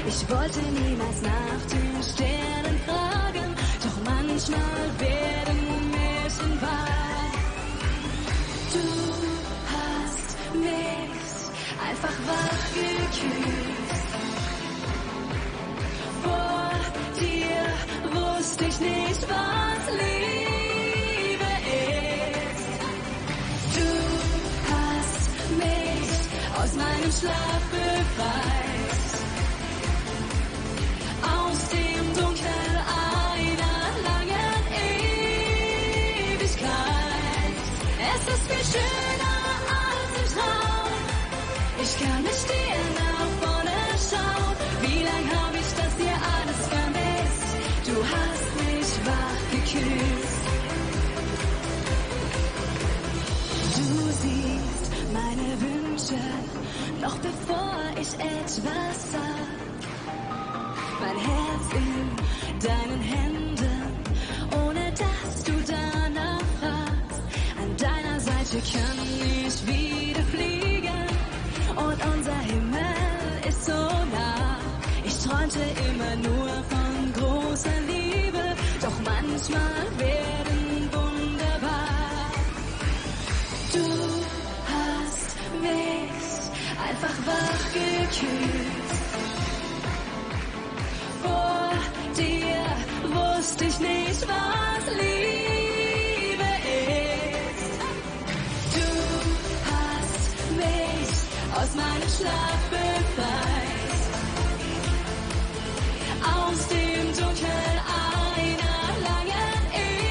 Ich wollte niemals nach den Sternen fragen, doch manchmal werden Märchen wahr. Du hast mich einfach wach geküsst. Vor dir wusste ich nicht, was Liebe ist. Du hast mich aus meinem Schlaf befreit. Aus dem Dunkel einer langen Ewigkeit. Es ist viel schöner als im Traum. Ich kann mit dir nach vorne schauen. Wie lang hab ich das hier alles vermisst? Du hast mich wach geküsst. Du siehst meine Wünsche, noch bevor ich etwas sag. Mein Herz in deinen Händen, ohne dass du danach fragst. An deiner Seite kann ich wieder fliegen und unser Himmel ist so nah. Ich träumte immer nur von großer Liebe, doch manchmal werden Wunder wahr. Du hast mich einfach wach geküsst. Vor dir wusste ich nicht, was Liebe ist. Du hast mich aus meinem Schlaf befreit. Aus dem Dunkel einer langen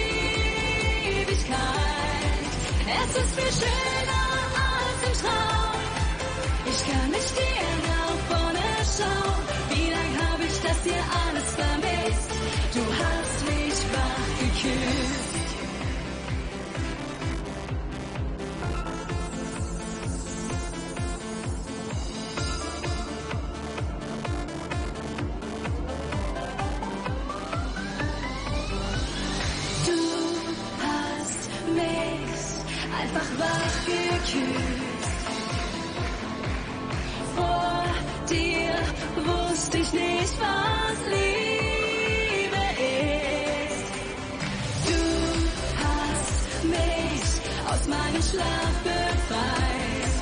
Ewigkeit. Es ist viel schöner als im Traum. Ich kann mit dir nach vorne schauen. Wie lang hab ich das hier alles vermisst? Du hast mich wach geküsst. Du hast mich einfach wach geküsst. Vor dir wusste ich nicht, was Liebe ist. Du hast mich aus meinem Schlaf befreit.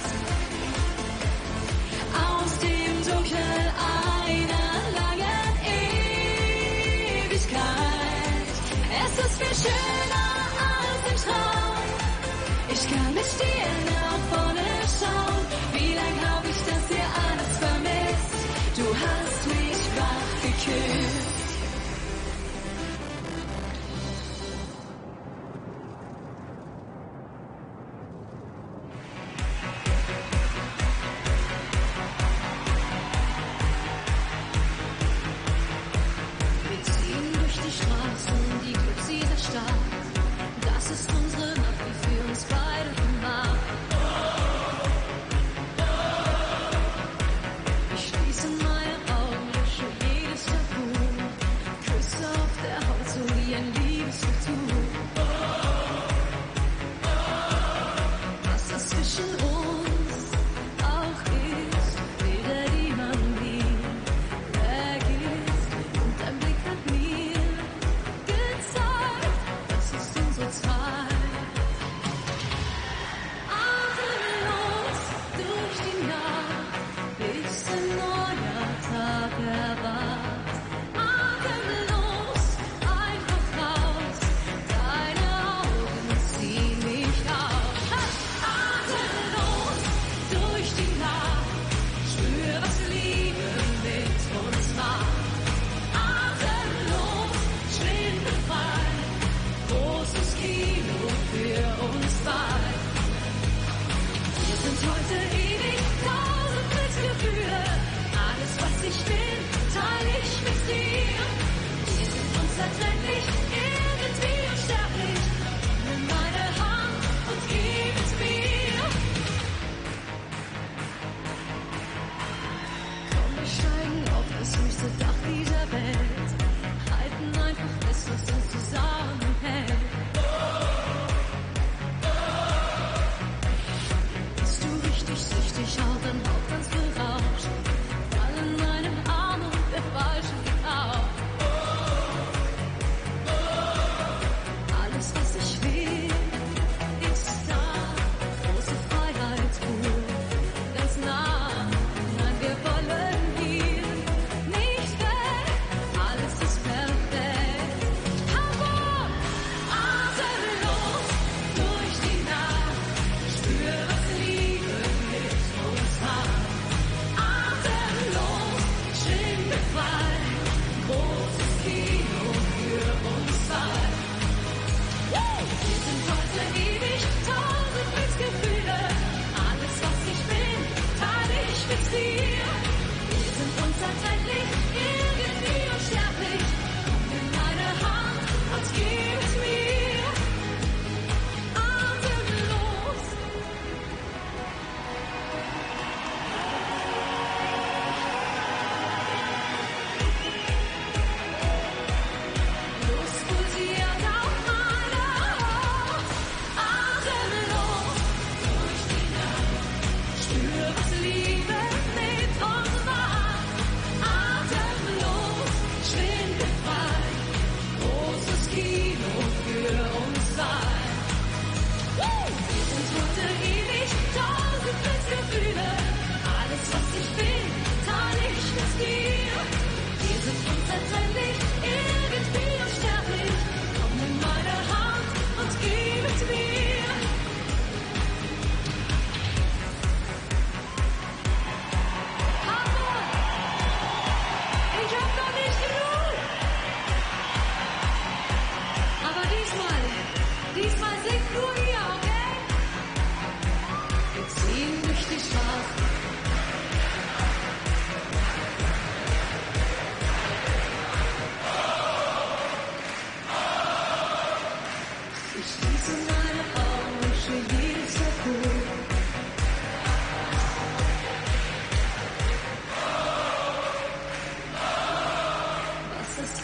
Aus dem Dunkel einer langen Ewigkeit. Es ist viel schöner als im Traum. Ich kann mit dir nach vorne schauen. Wie lang hab ich das hier alles vermisst? Du hast mich wach geküsst. Wir ziehen durch die Straßen, die Clubs dieser Stadt. Das ist unsere Nacht, wie für uns beide gemacht. Ich schließe meine Augen, lösche jedes Tabu. Küsse auf der Haut, so wie ein Liebestattoo. Was das zwischen uns auch ist, Bilder, die man nie vergisst. Und dein Blick hat mir gezeigt, das ist unsere Zeit. Atemlos durch die Nacht, bis ein neuer Tag erwacht. Atemlos, einfach raus, deine Augen ziehen mich auf. Atemlos durch die Nacht, spür, was Liebe mit uns macht. Atemlos, schwindelfrei, großes Kino für uns beide. Wir sind heute ewig, tausend Mitgefühle. Alles, was ich will, teile ich mit dir. Wir sind unzertrennlich, irgendwie unsterblich. Nimm meine Hand und geh mit mir. Komm, wir steigen auf das höchste Dach dieser Welt. Halten einfach fest, was uns zusammenhält. Bist du richtig süchtig, auch dein Haut ganz berauscht. Fall in meinen Arm und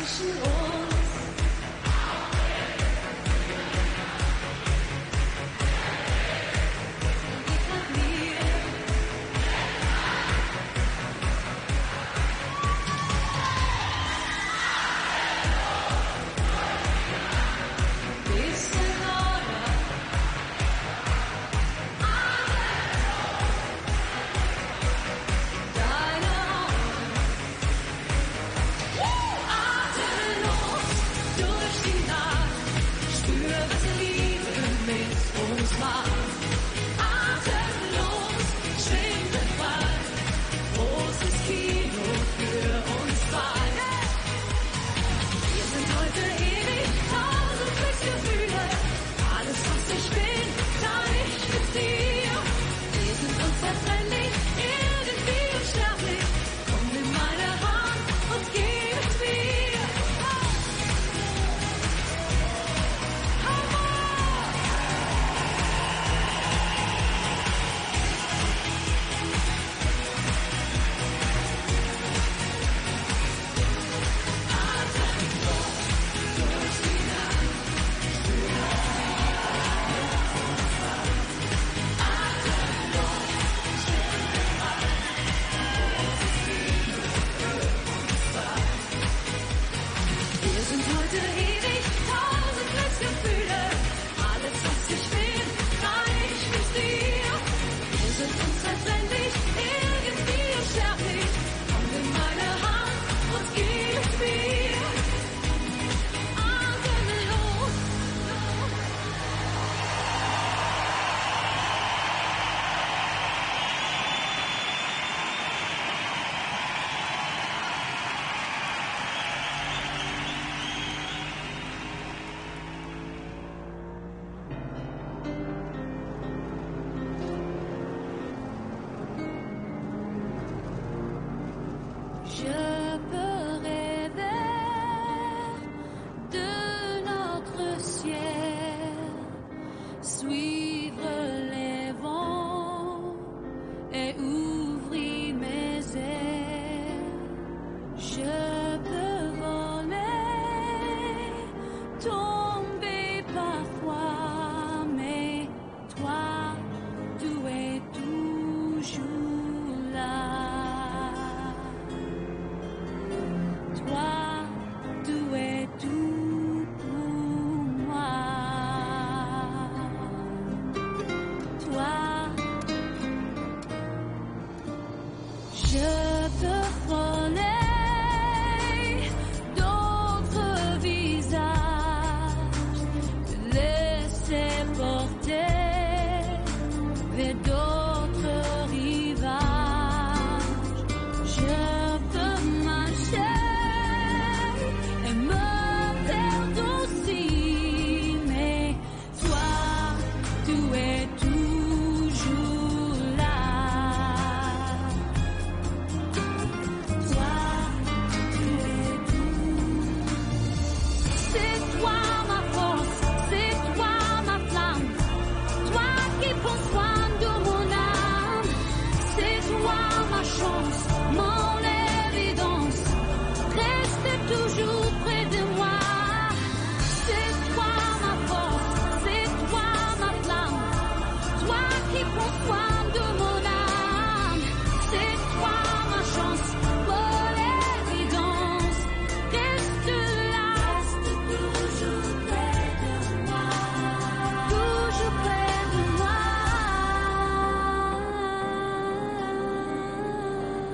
zwischen uns.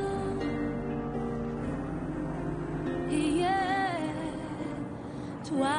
Toi